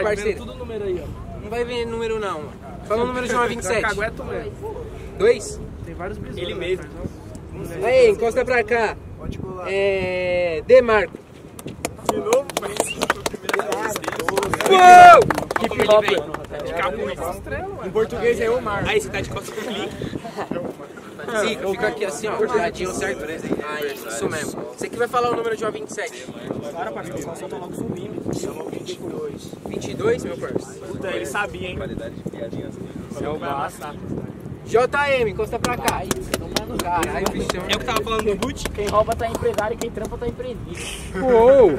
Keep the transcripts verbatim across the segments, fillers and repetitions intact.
parceiro. Tudo número aí, ó. Não vai ver número não, mano. Fala o número de uma vinte e sete. Cagueto mesmo. Dois? Tem vários besouros. Ele mesmo. Aí, encosta pra cá. É... Demarco. De novo, pai. Uou! Hip hop. De capuz. Em português é Omar. Aí, você tá de costas pro clique. Zica, fica aqui assim, ó, viradinho, certo? Aí, isso mesmo. Você que vai falar o número de uma vinte e sete. Para, parceiro, só solta logo subindo. Chamou vinte e dois. vinte e dois, meu parceiro? Puta, ele sabia, hein? Qualidade de piadinha assim. É o massa. J M, encosta pra cá. Caralho, bichão. É o que tava falando no boot? Quem rouba tá empresário e quem trampa tá empreendido. Uou!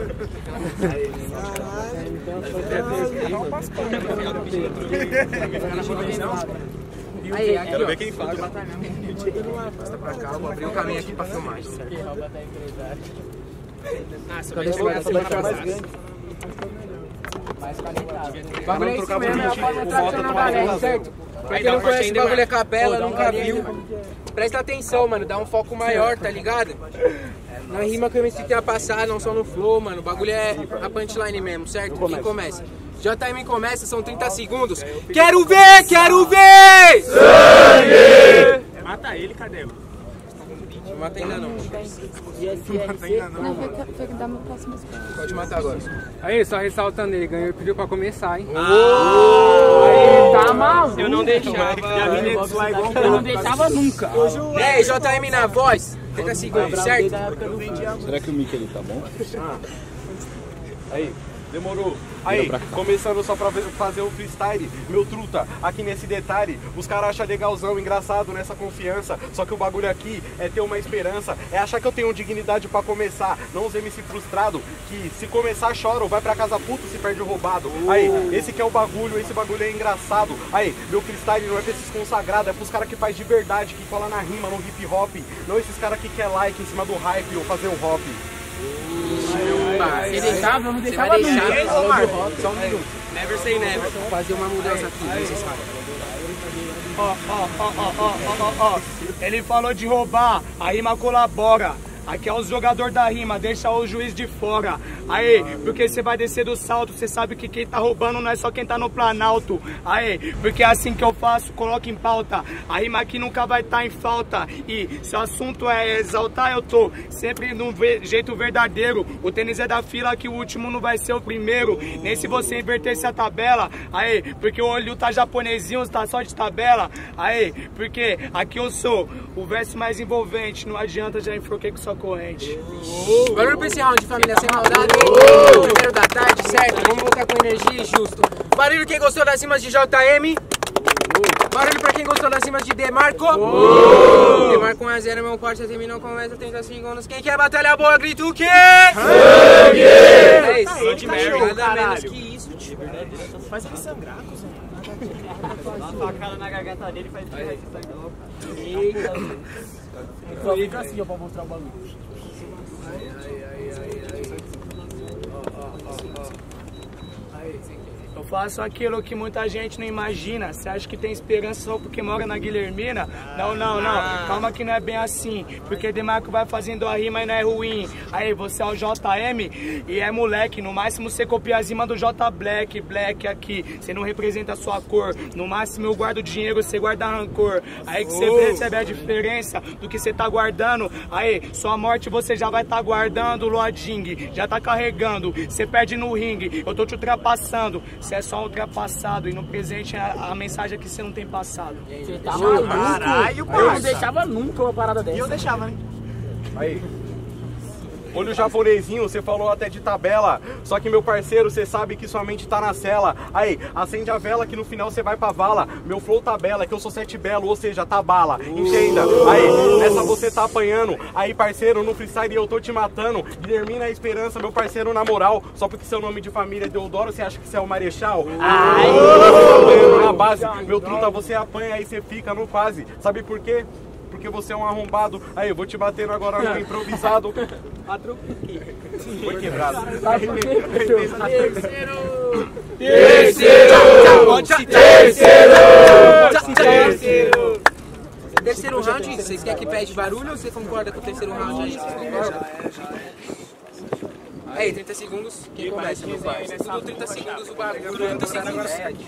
Aí, aqui, Quero ó. ver quem faz. Encosta pra cá, vou abrir o caminho aqui pra filmagem. Quem rouba tá empresário. Ah, você Vai vai chegar chegar semana mais passada. Mais qualidade. O bagulho é isso mesmo, é a forma tradicional da galera, certo? Pra quem não Aí, dá uma conhece o parte bagulho é ainda, capela, Pô, nunca dá uma viu. Presta atenção, mano, dá um foco maior, tá ligado? Na rima que o M C tem a passar, não só no flow, mano. O bagulho é a punchline mesmo, certo? Quem começa? J M começa, são trinta segundos. Quero ver, quero ver! Sangue! Mata ele, cadê? Não mata ainda não. Não, foi que foi que dá meu próximo espaço. Pode matar agora. Aí, só ressaltando, ele ganhou e pediu pra começar, hein? Aí, tá maluco. Eu não deixava. Eu não deixava nunca. E aí, J M na voz, trinta segundos, certo? Será que o mic ele tá bom? Aí, demorou. Aí, começando só pra fazer o freestyle, meu truta, aqui nesse detalhe, os caras acham legalzão, engraçado nessa confiança, só que o bagulho aqui é ter uma esperança, é achar que eu tenho dignidade pra começar, não os M C frustrado, que se começar choram, vai pra casa puto se perde o roubado. Aí, esse que é o bagulho, esse bagulho é engraçado. Aí, meu freestyle não é pra esses consagrados, é pros caras que faz de verdade, que cola na rima, no hip hop, não esses caras que quer like em cima do hype ou fazer um hop. Você deixava, eu não Você deixava vai nunca. deixar, Omar? só um minuto. Never say never. Vou fazer uma mudança aqui, vocês sabem. Ó, ó, ó, ó, ó, ó, ó. Ele falou de roubar, a rima colabora. Aqui é os jogadores da rima, deixa o juiz de fora. Aí, porque você vai descer do salto, você sabe que quem tá roubando não é só quem tá no Planalto. Aí, porque é assim que eu faço, coloco em pauta. A rima aqui nunca vai estar tá em falta. E se o assunto é exaltar, eu tô sempre no jeito verdadeiro. O tênis é da fila que o último não vai ser o primeiro. Nem se você invertesse a tabela. Aí, porque o olho tá japonesinho, tá só de tabela. Aí, porque aqui eu sou o verso mais envolvente. Não adianta, já enfoquei com sua corrente. Barulho pra esse round, família, sem maldade. Primeiro da tarde, certo? Vamos voltar com energia e justo. Barulho quem gostou das rimas de J M. Barulho pra quem gostou das rimas de Demarco. Demarco um a zero, meu corte terminou, começa trinta segundos. Quem quer batalha boa, grita o quê? Sangue! É isso. Nada menos que isso, tio. Faz ele sangrar, cuzão. Dá uma facada na garganta dele e faz sangue logo. Eita. Só fica assim, ó, pra mostrar o bagulho. Eu faço aquilo que muita gente não imagina. Você acha que tem esperança só porque mora na Guilhermina? Não, não, não. Calma que não é bem assim. Porque Demarco vai fazendo a rima e não é ruim. Aí você é o J M e é moleque. No máximo você copia as rimas do J Black. Black aqui. Você não representa a sua cor. No máximo eu guardo dinheiro, você guarda rancor. Aí que você percebe a diferença do que você tá guardando. Aí, sua morte você já vai tá guardando. Loading, já tá carregando. Você perde no ringue. Eu tô te ultrapassando. Você é só um ultrapassado e no presente a, a mensagem é que você não tem passado. Você tá maluco? Caralho, Eu não parça. deixava nunca uma parada dessa. E eu deixava, né? Aí. Olho japonesinho, você falou até de tabela. Só que meu parceiro, você sabe que sua mente tá na cela. Aí, acende a vela que no final você vai pra vala. Meu flow tabela, que eu sou sete belo, ou seja, tá bala. Entenda. Aí, nessa você tá apanhando. Aí, parceiro, no freestyle eu tô te matando. Guilhermina a esperança, meu parceiro na moral. Só porque seu nome de família é Deodoro, você acha que você é o Marechal? Ai! Na base, meu truta, você apanha, aí você fica no quase. Sabe por quê? Porque você é um arrombado. Aí, eu vou te batendo agora no improvisado. Foi quebrado. Terceiro! Terceiro! Terceiro! Terceiro! Terceiro round, vocês querem que pede barulho ou você concorda com o terceiro round aí? Vocês concordam? Aí, trinta segundos. Quem começa, meu pai? Tudo trinta segundos, o bagulho. trinta segundos.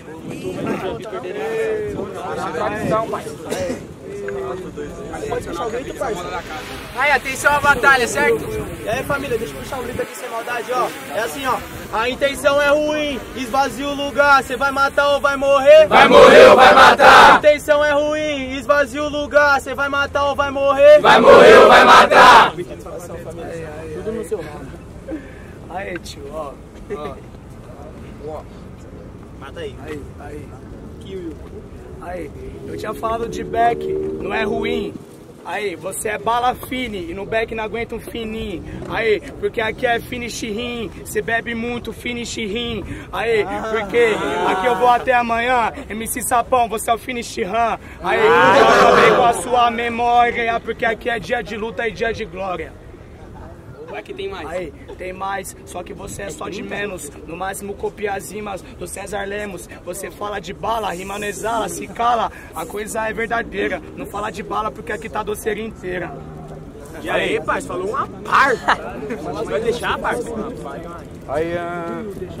Pode puxar o grito, parceiro. Aí, atenção à batalha, certo? E aí, família, deixa eu puxar o grito aqui sem maldade, ó. É assim, ó. A intenção é ruim, esvazia o lugar. Você vai matar ou vai morrer? Vai morrer ou vai matar? A intenção é ruim, esvazia o lugar. Você vai matar ou vai morrer? Vai morrer ou vai matar? Tudo no seu nome. Aí, tio, ó. Ó. Mata aí. Aí, aí. Aí, eu tinha falado de back, não é ruim. Aí, você é bala fine e no back não aguenta um fininho. Aí, porque aqui é finish rim, você bebe muito finish rim. Aí, porque aqui eu vou até amanhã, M C Sapão, você é o finish ram. Aí, eu acabei com a sua memória, porque aqui é dia de luta e dia de glória. Aqui tem mais. Aí, tem mais, só que você é só de menos. No máximo copia as rimas do César Lemos. Você fala de bala, rima não exala, se cala. A coisa é verdadeira, não fala de bala porque aqui tá a doceira inteira. E aí, parceiro, falou uma par. Vai deixar, parceiro? Aí, ah...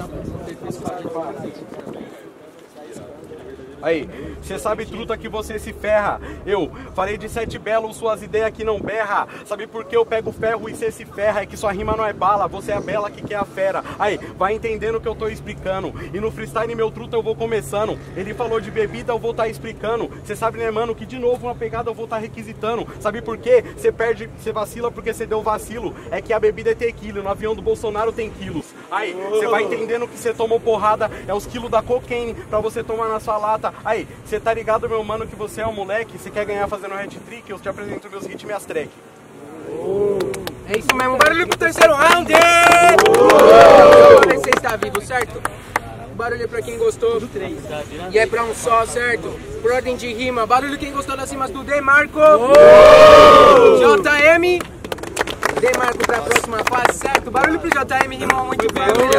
Aí, cê sabe, truta, que você se ferra. Eu falei de sete belo, suas ideias que não berra. Sabe por que eu pego ferro e cê se ferra? É que sua rima não é bala, você é a bela que quer a fera. Aí, vai entendendo o que eu tô explicando. E no freestyle, meu truta, eu vou começando. Ele falou de bebida, eu vou tá explicando. Cê sabe, né, mano, que de novo uma pegada eu vou tá requisitando. Sabe por quê? Cê perde, cê vacila porque cê deu vacilo. É que a bebida é tequila, no avião do Bolsonaro tem quilos. Aí, cê vai entendendo que cê tomou porrada, é os quilos da cocaine pra você tomar na sua lata. Aí, você tá ligado, meu mano, que você é um moleque, você quer ganhar fazendo hat-trick, eu te apresento meus hits e minhas track. É isso mesmo, barulho pro terceiro round! Vamos ver se você está vivo, certo? Barulho é pra quem gostou. E é pra um só, certo? Por ordem de rima, barulho quem gostou das rimas do Demarco. J M. Demarco pra próxima fase, certo? Barulho pro J M, rimou muito bem.